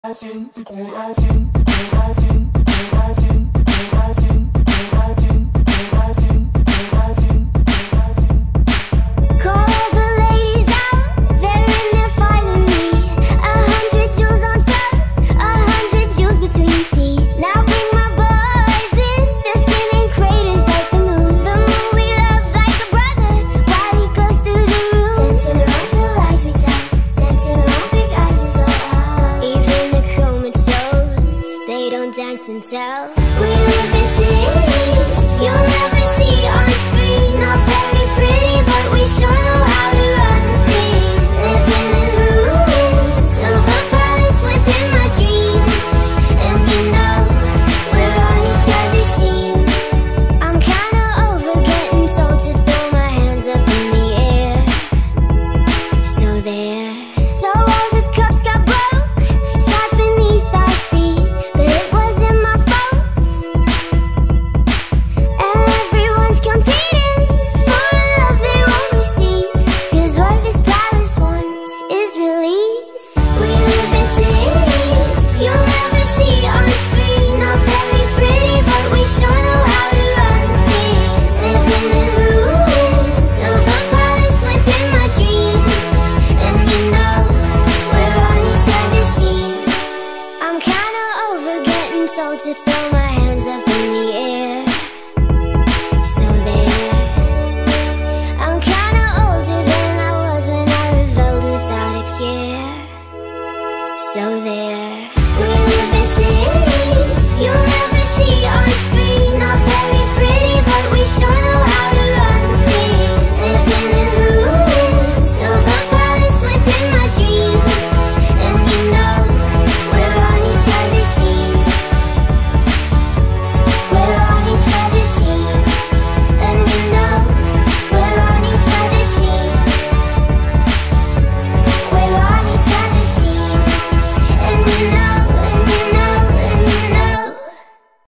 Dance and tell. We live in cities you'll never see on screen. Not very pretty, but we sure know how to run free. Living in ruins of a palace within my dreams, and you know we're on each other's team. I'm kinda over getting told to throw my hands up in the air. So there. So all the cups got broke, shards beneath our feet, but it wasn't my fault. And everyone's competing for a love they won't receive, 'cause what this palace wants is release. We live in cities you'll never see on screen. Not very pretty, but we sure know how to run free. Living in ruins of a palace within my dreams, and you know we're on each other's team. I'm kinda over getting told to throw my hands up in the air. So there. I'm kinda older than I was when I rebelled without a care. So there.